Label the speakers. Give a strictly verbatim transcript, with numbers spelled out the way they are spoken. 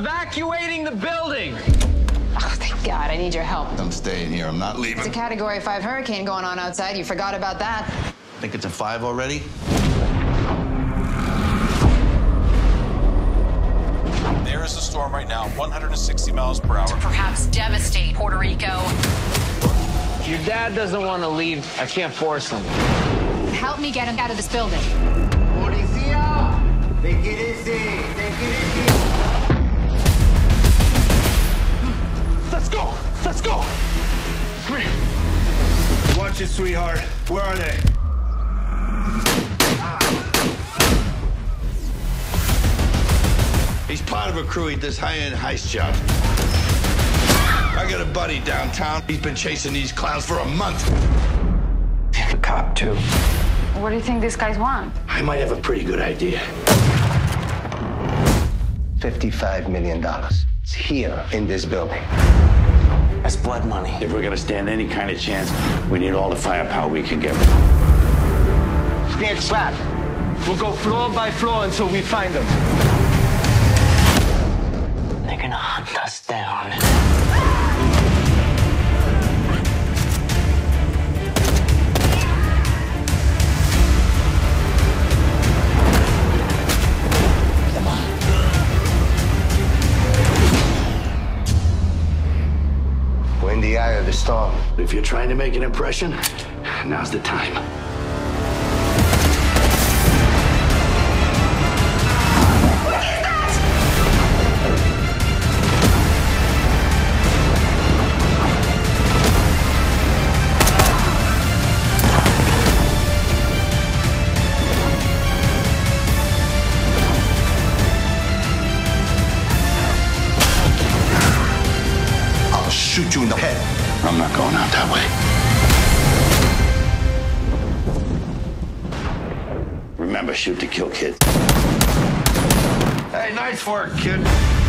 Speaker 1: evacuating the building.
Speaker 2: Oh, thank God. I need your help.
Speaker 3: I'm staying here. I'm not leaving.
Speaker 2: It's a Category five hurricane going on outside. You forgot about that.
Speaker 3: Think it's a five already?
Speaker 4: There is a storm right now, one hundred sixty miles per hour.
Speaker 5: To perhaps devastate Puerto Rico.
Speaker 1: Your dad doesn't want to leave. I can't force him.
Speaker 5: Help me get him out of this building.
Speaker 6: Policía! Requérese! Requérese!
Speaker 1: Let's go! Let's go! Come here.
Speaker 7: Watch it, sweetheart. Where are they?
Speaker 3: He's part of a crew. He does high-end heist jobs. I got a buddy downtown. He's been chasing these clowns for a month.
Speaker 1: You're a cop, too.
Speaker 2: What do you think these guys want?
Speaker 7: I might have a pretty good idea. fifty-five million dollars. It's here in this building.
Speaker 1: That's blood money.
Speaker 7: If we're gonna stand any kind of chance, we need all the firepower we can get.
Speaker 1: Stand flat. We'll go floor by floor until we find them. They're gonna hunt us down.
Speaker 7: We're in the eye of the storm. If you're trying to make an impression, now's the time.
Speaker 3: Shoot you in the head.
Speaker 7: I'm not going out that way. Remember, shoot to kill, kid.
Speaker 3: Hey, nice work, kid.